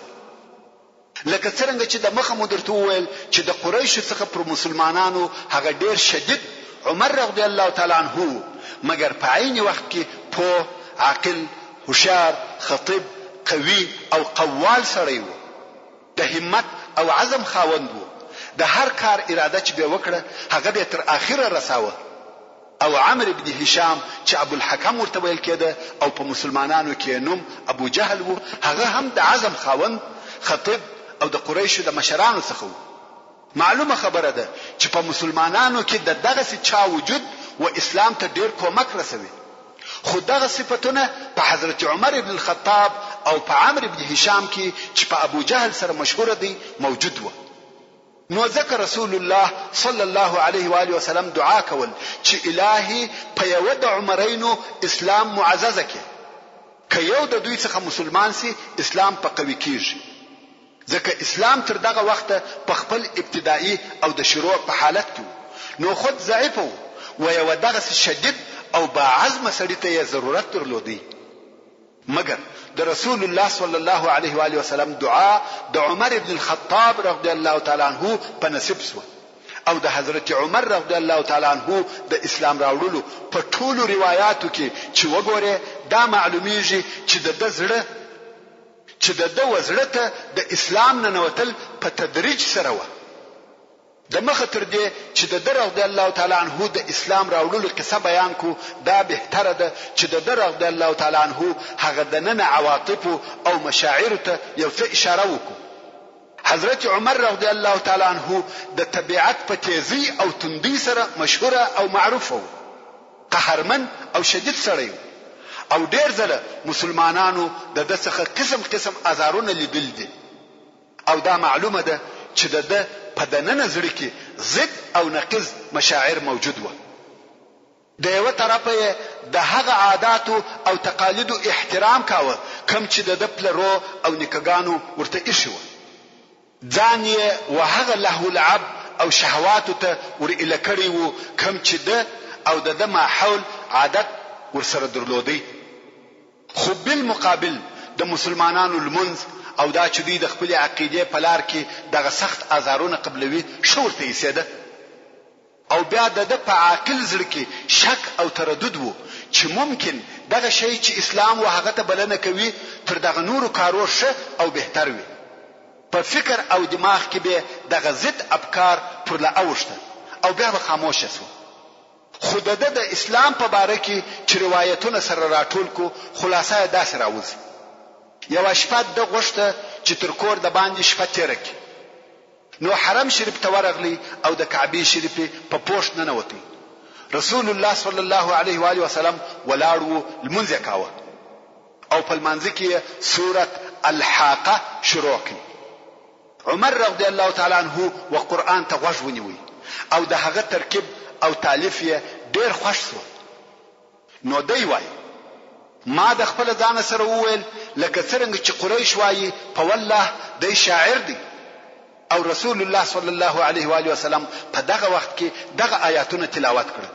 لکه څنګه چې د مخه مدرته ویل چې د قریش څخه پر مسلمانانو هغه ډیر شدید عمر رضی الله تعالی عنه مگر په عین وخت کې په عاقل هوشیار خطیب قوي او قوال سړی وو. د همت او عزم خاوند وو. د هر کار اراده چې به وکړه هغه به تر اخره رساوه. او عمرو بن هشام چې ابو الحکم ورته ویل کېده او په مسلمانانو کې نوم ابو جهل وو هغه هم د عزم خاوند خطیب او د قریشو د مشرانو څخه وو. معلومه خبره ده چې په مسلمانانو کې د دغه چا وجود و اسلام ته ډیر کومک رسوي. خو دغه صفاتونه په حضرت عمر ابن الخطاب او په عمرو ابن هشام کې چې په ابو جهل سره مشهور دي موجود و. نو ذکر رسول الله صلی الله علیه و آله وسلم دعا کول چې الهي په یو د عمرینو اسلام معززه کې که یو د دوی څخه مسلمان سي اسلام په قوي کیږي. ځکه اسلام تر دغه وخت په خپل ابتدایي او د شروع په حالت کې نو خود ضعیف و و یو دغه شدید او با عزم سړی ته ضرورت درلودي. مگر د رسول الله صلی الله علیه و آله وسلم دعا د عمر ابن الخطاب رضی الله تعالی عنه په نصیب شو او د حضرت عمر رضی الله تعالی عنه د اسلام راوړلو په ټولو روایتو کې چې وګوره دا معلومیږي چې د زړه چې د وزړه ته د اسلام نه نوتل په تدریج سره و. د مخه تر دې چې د درغ د الله تعالی عنه د اسلام راوړلو قصه بیان کو دا بهتره ده چې د درغ د الله تعالی عنه هغه د نن عواطف او مشاعر ته یو څه اشاره وکړو. حضرت عمر رضی الله تعالی عنه د طبيعت په تیزی او تندی سره مشهور او معروف و. قهرمن او شدید سړی او ډیر ځله مسلمانانو د دغه قسم قسم ازارونه لیدل دي او دا معلومه ده چې د په دننه زړه کې ضد او نقیض مشاعر موجود و. د یو طرفه د هغه عاداتو او تقالیدو احترام کاوه کم چې د پلرو او نیکګانو ورته ایښی و. ځان یې وهغه لهو لعب او شهواتو ته ور اله کړی وو کم چې د او د ماحول عادت ورسره درلودي. خو بالمقابل د مسلمانانو المنز او دا چې دوی د خپل عقیده په لار کې دغه سخت آزارونه قبلوي شورته یې سیده او بیا د په عاقل زړه کې شک او تردد وو چې ممکن دغه شی چې اسلام وهغه ته بلنه کوي تر دغه نورو کارو ښه او بهتر وي. په فکر او دماغ کې به دغه ضد افکار پر لا اوښته او بیا به خاموش شو. خو د د اسلام په باره کې چې روایتونه سره راټول کو خلاصه داسې راوځي. یو شپه د غوښته چې تر کور د باندې شپه تیر کړي نو حرم شریف ته ورغلی او د کعبه شریفه په پوښت نه نوتی. رسول الله صلی الله علیه و آله وسلم ولاړو المنځ کاوه او په المنځ کې سوره الحاقه شروع کړي. عمر رضی الله تعالی عنہ و قرآن ته غوږ ونیوي او د هغه ترکیب او تالیف یې ډیر خوښ شو. نو دی وای ما د خپل ځان سره وویل لکه څنګه چې قریش وایي په والله دی شاعر دی. او رسول الله صلی الله علیه و آله وسلم په دغه وخت کې دغه آیاتونه تلاوت کړل.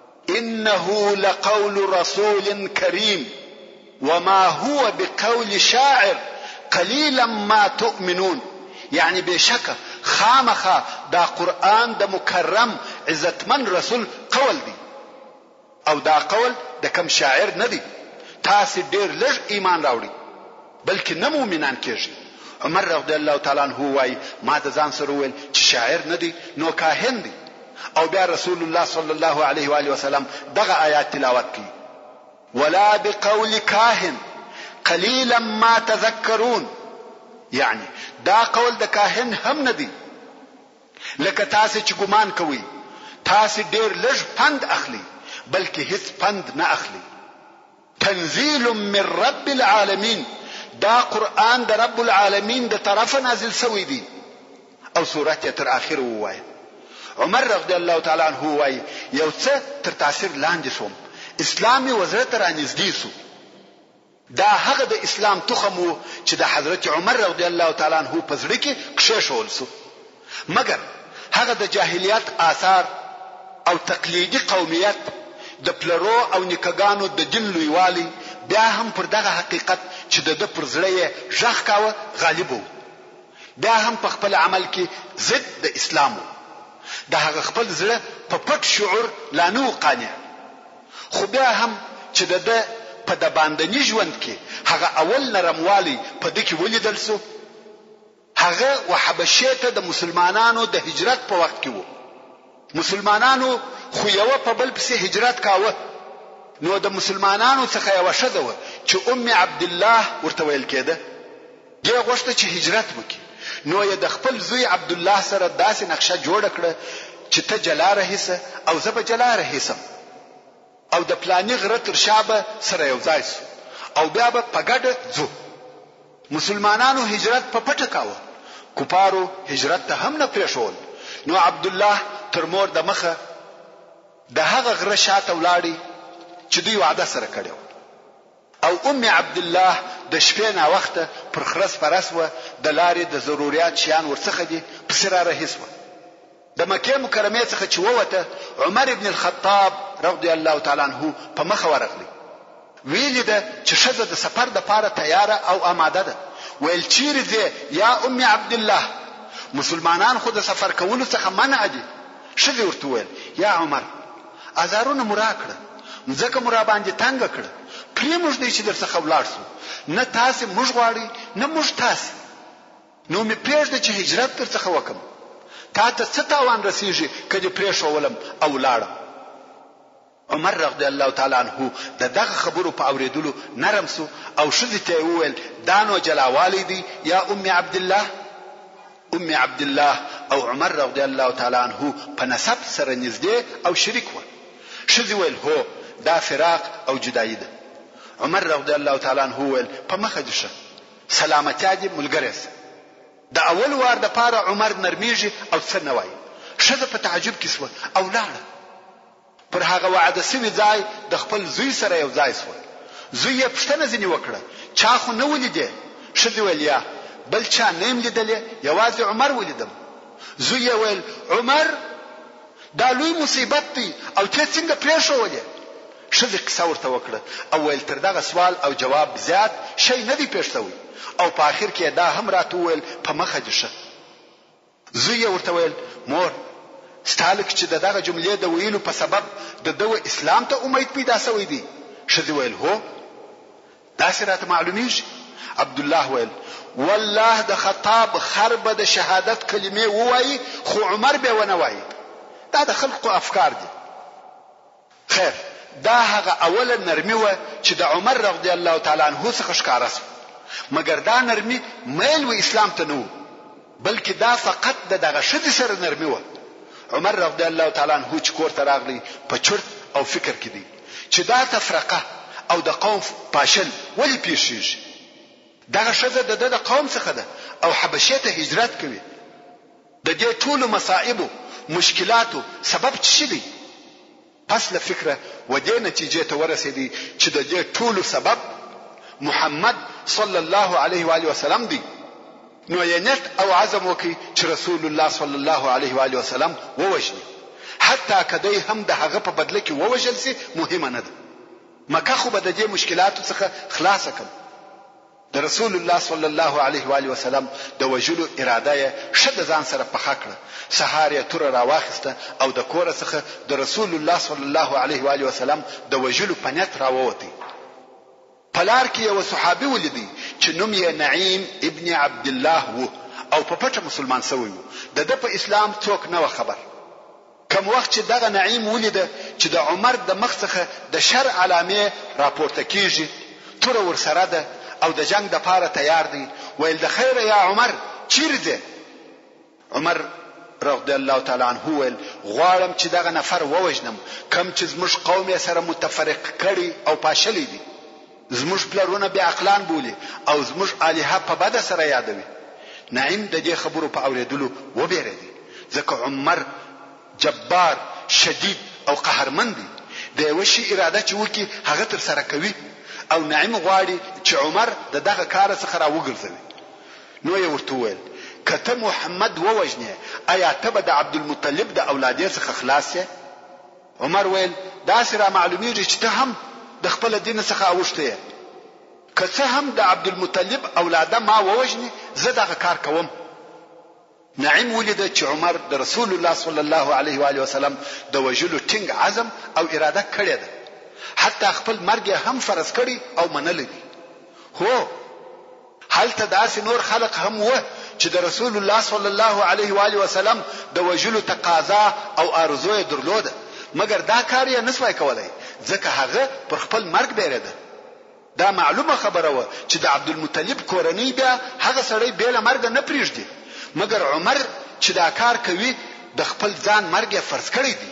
انه لقول رسول کریم وما هو بقول شاعر قليلا ما تؤمنون. یعنی بشکه خامخه دا قرآن د مکرم عزتمن رسول قول دی او دا قول د کم شاعر نه دی. تاسو ډیر لږ ایمان راوړي بلکې نه مؤمنان کېږي. عمر رضی الله تعالی عنہ وای ما د ځان سره ویل چې شاعر نه دی نو کاهن دی. او بیا رسول الله صلی الله علیه و آله وسلم دغه آیات تلاوت کړي. ولا بقول کاهن قليلا ما تذكرون. یعنی دا قول د کاهن هم نه دی لکه تاسو چې ګمان کوئ. تاسو ډیر لږ پند اخلي بلکې هیڅ پند نه اخلي. تنزيل من رب العالمين. دا قرآن د رب العالمین د طرفه نازل شوی دی. او سورته تر اخره وای. عمر رضی الله تعالی عنہ وای یو څه تر تاثیر لاندې شوم اسلامي وزارت را نږدې شو. دا هغه د اسلام تخم وو چې د حضرت عمر رضی الله تعالی عنہ په زړه کې کښېښول شو. مګر هغه د جاهلیت آثار او تقلیدی قومیت د پلرو او نیکګانو د دین لویوالي بیا هم پر دغه حقیقت چې د پر زړه ژغ کاوه غالب وو. بیا هم په خپل عمل کې ضد د اسلام وو. د هغه خپل زړه په پټ شعور لا نه قانع. خو بیا هم چې د په د باندنی ژوند کې هغه اول نرموالی په دې کې ولیدل سو. هغه وحبشه ته د مسلمانانو د هجرت په وخت کې وو. مسلمانانو خو یو په بل پسې هجرت کاوه. نو د مسلمانانو څخه یو شذ و چې ام عبد الله ورته ویل کېده. دغه غوښته چې هجرت وکړي. نو یې د خپل زوی عبد الله سره داسې نقشه جوړ کړه چې ته جلاره هيسه او زه به جلاره هيسم او د پلانې غره تر شابه سره یو ځای سو او بیا به په ګډه ځو. مسلمانانو هجرت په پټه کاوه. کفارو هجرت ته هم نه پریښول. نو عبد الله تر مور د مخه د هغه غره شاته ولاړی چې دوی وعده سره کړو. او ام عبد الله د شپې نه وخته پر خرس فرسوه د لارې د ضرورت شیان ورڅخه دي په سره رهیسوه. د مکه مکرمه څخه چې ووته عمر ابن الخطاب رضی الله تعالی عنہ په مخه ورغلی. ویل ده چې شزه د سفر د پاره تیار او آماده ده. ویل چیرې ده یا ام عبد الله مسلمانان خو د سفر کولو څخه منع دي. شزه ورته ویل یا عمر ازارونه مرا کړه ځکه مرا باندې تنگ کړه پرې موږ دې چې درڅخه ولاړ سو نه تاسو موږ غواړي نه موږ تاسو. نو می پېژد چې هجرت درڅخه وکم تا ته څه تاوان رسیږي کله پرې شولم او لاړم. عمر رضی الله تعالی عنہ د دغه خبرو په اوریدلو نرم سو او شذ ته ویل دانو جلاوالی دی یا ام عبد الله. ام عبد الله او عمر رضی الله تعالی عنہ په نسب سره نږدې او شریک و. شذ ویل هو دا فراق او جدایی ده. عمر رضی الله تعالی عنہ ویل په مخه دشه سلامتی دې ملګری سه. د اول وار د پاره عمر نرمیږي او څه نه وایي. شذ په تعجب کې سو او لاړه. پر هغه وعده سوي ځای د خپل زوی سره یو ځای شو. زوی یې پوښتنه ځنې وکړه، چا خو نه ولیدې؟ ښځې ویل یا، بل چا نه یم لیدلی، یوازې عمر ولیدم. زوی یې ویل عمر دا لوی مصیبت دی او ته څنګه پرېښودې؟ ښځې قصه ورته وکړه او ویل تر دغه سوال او جواب زیات شی نه دی پېښ شوی او په آخر کې دا هم راته وویل په مخه دې ښه. زوی یې ورته ویل مور ستا لکه چې د دغه جملې د ویلو په سبب د ده اسلام ته امید پیدا شوی دی. ښځې ویل هو داسې راته معلومیږي. عبدالله ویل والله د خطاب خر به د شهادت کلمې ووایي خو عمر به ونه وایي. دا د خلقو افکار دي. خیر دا هغه اوله نرمي وه چې د عمر رضی الله تعالی عنه څخه ښکاره شوه، مګر دا نرمي میل و اسلام ته نه و، بلکې دا فقط د دغه ښځې سره نرمي وه. عمر رضی الله تعالی عنه چې کور ته راغلی په چرت او فکر کې دی چې دا تفرقه او د قوم پاشل ولې پیښیږي. دغه ښځه د د قوم څخه ده او حبشې ته هجرت کوي. د دې ټولو مصائبو مشکلاتو سبب څه دی؟ پس له فکره و دې نتیجې ته ورسېدی چې د دې ټولو سبب محمد صلی الله علیه و آله وسلم دی. نو یې نیت او عزم وکړي چې رسول الله صلی الله علیه و آله وسلم ووژني، حتی کدی هم د هغه په بدله کې ووژل سي مهمه نه ده. مکه خو به د دې مشکلاتو څخه خلاصه کړي. د رسول الله صلی الله علیه و آله وسلم د وجلو اراده یې ښه د ځان سره پخه کړه. سهار یې توره راواخیسته او د کوره څخه د رسول الله صلی الله علیه و آله وسلم د وجلو په نیت راووتی. په لار کې یو صحابي ولیدی چې نوم یې نعیم ابن عبد الله و او په پټه مسلمان شوی و. د ده په اسلام څوک نه و خبر. کوم وخت چې دغه نعیم ولیده چې د عمر د مخ څخه د شر علامې راپورته کیږي، توره ورسره ده او د جنگ د پاره تیار دی، ویل د خیر یا عمر چیرې ځې؟ عمر رضی الله تعالی عنه ویل غواړم چې دغه نفر ووژنم کم چې زموږ قوم یې سره متفرق کړي او پاشلی دي. زموږ پلرونه بې عقلان بولي او زموږ الهه په بده سره یادوي. نعیم د دې خبرو په اورېدلو وبېرېدی، ځکه عمر جبار شدید او قهرمن دی. د یو شي اراده چې وکي هغه تر سره کوي او نعیم غواړي چې عمر د دغه کار څخه راوګرځوي. نو یې ورته وویل کته محمد ووژنې آیا ته به د عبدالمطلب د اولادې څخه خلاص یې؟ عمر ویل داسې را معلومیږي چې ته هم د خپل دین څخه اوښته یې. که څه هم د عبدالمطلب اولاده ما ووژنې زه دغه کار کوم. نعیم ولیده چې عمر د رسول الله صلی الله علیه و آله وسلم د وژلو ټینګ عزم او اراده کړې ده، حتی خپل مرګ هم فرض کړي او منلی دي. هو هلته داسې نور خلق هم و چې د رسول الله صلی الله علیه و آله وسلم د وژلو تقاضا او ارزو یې درلوده، مګر دا کار یې نسوای کولای ځکه هغه پر خپل مرګ بیرېده. دا معلومه خبره و چې د عبدالمطلب کورنۍ بیا هغه سړی بېله مرګ نه پرېږدي، مګر عمر چې دا کار کوي د خپل ځان مرګ یې فرض کړی دی.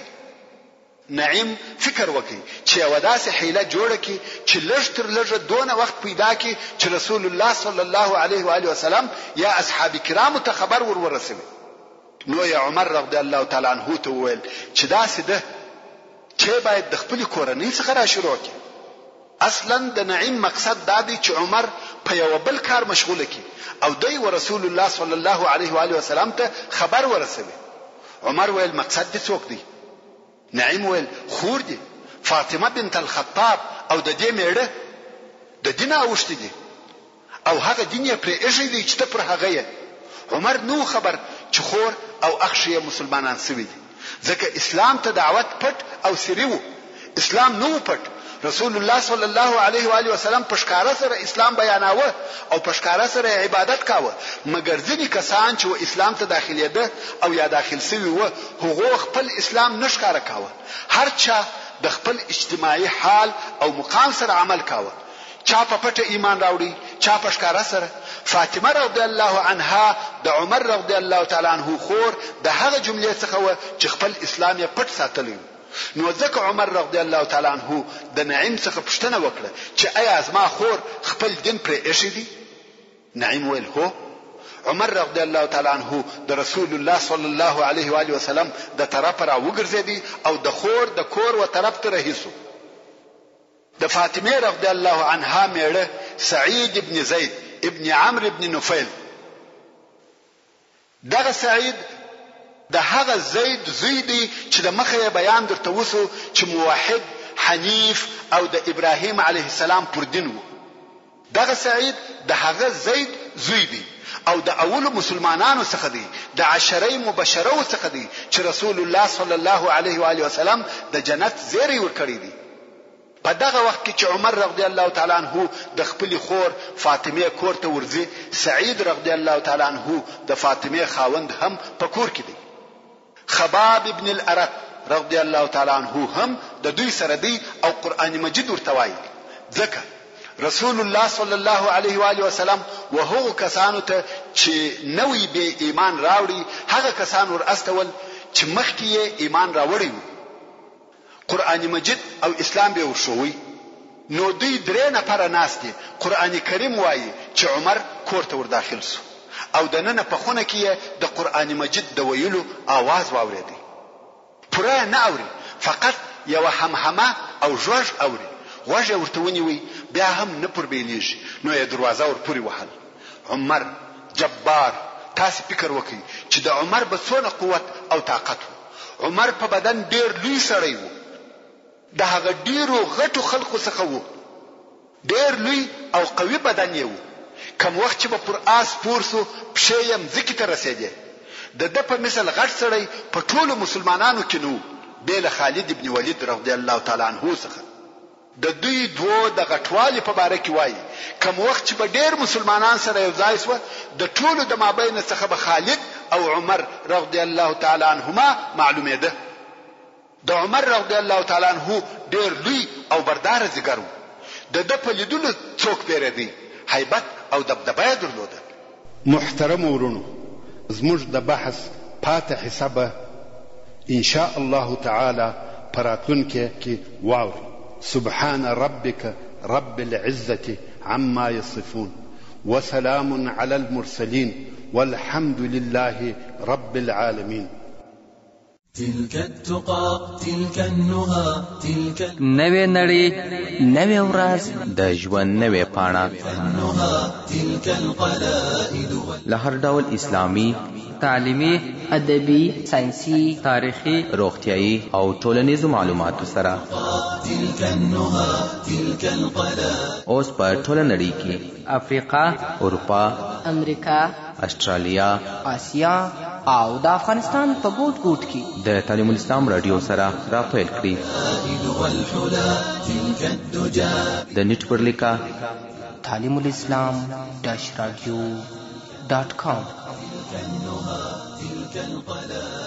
نعیم فکر وکړي چې یوه داسې حیله جوړه کړي چې لږ تر لږه دونه وخت پیدا کړي چې رسول الله صلی الله علیه و آله وسلم یا اصحاب کرامو ته خبر ور ورسوي. نو یې عمر رضی الله تعالی عنه ته وویل چې داسې ده چې باید د خپلې کورنۍ څخه را شروع کړي. اصلا د نعیم مقصد دا دی چې عمر په یو بل کار مشغوله کړي او دی و رسول الله صلی الله علیه و آله وسلم ته خبر ورسوي. عمر ویل مقصد دې څوک دی؟ نعیم ویل خور دی فاطمه بنت الخطاب او د دې میړه د دین اوښتې دي او هغه دین یې پرې ایښی دی چې ته پر هغه یې. عمر نو خبر چې خور او اخ یې مسلمانان سوي دي، ځکه اسلام ته دعوت پټ او سری وو. اسلام نو پټ. رسول الله صلی الله علیه و آله وسلم په ښکاره سره اسلام بیاناوه او په ښکاره سره عبادت کاوه، مګر ځینې کسان چې اسلام ته داخليده او یا داخل سوي وو هغه خپل اسلام نشکاره کاوه. هر چا د خپل اجتماعي حال او مقام سره عمل کاوه. چا په پټه ایمان راوړي، چا په ښکاره سره. فاطمه رضی الله عنها د عمر رضی الله تعالی عنه خور د هغه جملې څخه و چې خپل اسلام یې پټ ساتلی. نو ځکه عمر رضی الله تعالی عنه د نعیم څخه پوښتنه وکړه چې آیا زما خور خپل دین پرې ایښی دی؟ نعیم ویل هو. عمر رضی الله تعالی عنہ د رسول الله صلی الله علیه و آله وسلم د طرف را وګرځیدي او د خور د کور و طرف ته رهیسو. د فاطمه رضی الله عنها میړه سعید ابن زید ابن عمرو ابن نفیل، دغه سعید د هغه زید زوی دی چې د مخه بیان درته وسو چې موحد حنیف او د ابراهیم علیه السلام پر دین وو. دغه سعید د هغه زید زوی دی او د اولو مسلمانانو څخه دی، د عشره مبشره څخه دی چې رسول الله صلی الله علیه و آله وسلم د جنت زیری ورکړی دی. په دغه وخت کې چې عمر رضی الله تعالی عنہ د خپل خور فاطمه کور ته ورځي، سعید رضی الله تعالی عنہ د فاطمه خاوند هم په کور کې دی. خباب ابن الارت رضی الله تعالی عنہ هم د دوی سره دی او قران مجید ورته وایي. ځکه رسول الله صلی الله علیه و آله وسلم وهو کسانو ته چې نوې به ایمان راوړي هغه کسان ور استول چې مخکې ایمان راوړي وو. قران مجید او اسلام به ورشوي. نو دوی درې نفر ناس دي. قران کریم وایي چې عمر کور ته ور داخل سو او د نن په خونه کې د قران مجید د ویلو आवाज واورېدی. پوره نه اوري، فقط یو همهمه او ژوژ اوري. غوږ ورته ونیوي، بیا هم نه پر بیلیږي. نو یې دروازه ور پورې وهل. عمر جبار، تاسو فکر وکړئ چې د عمر په څونه قوت او طاقت و. عمر په بدن ډیر لوی سړی و، د هغه ډیرو غټو خلقو څخه و. ډیر لوی او قوي بدن یې و. کوم وخت چې پر آس پورسو پښې یې مځکې ته رسېدې. د د په مثل غټ سړی په ټولو مسلمانانو کې نو بیل خالد ابن ولید رضی الله تعالی عنہ څخه. د دوی دوه د غټوالي په باره کې وایي کوم وخت چې به ډیر مسلمانان سره یو ځای سو، د ټولو د مابین څخه به خالد او عمر رضی الله تعالی عنهما معلومېده. د عمر رضی الله تعالی عنہ ډیر لوی او بردار ځګر و. د د په لیدلو څوک پیریدي، هیبت او دبدبه درلوده. محترم ورونو، زموږ د بحث پاتې حسابه ان شاء الله تعالی پراتونکو کې واوري. سبحان ربك رب العزة عما يصفون وسلام على المرسلين والحمد لله رب العالمين. تلك التقى تلك النهى تلك نوې نړۍ نوې ورځ د ژوند نوې پاڼه. النهى تلك القلائد له هر ډول اسلامي، تعلیمي، ادبي، ساينسي، تاریخي، روغتيایي او ټولنیزو معلوماتو سره تلك النهى تلك القلائد اوس په ټوله نړۍ کې افریقا، اروپا، امریکا، استرالیا، آسیا او د افغانستان په ګوټ ګوټ کې د تعلیم الاسلام رادیو سره راپیل کړي. د نیټ پر لیکه تعلیم الاسلام داش رادیو ډاٹ کام. تلك القلائد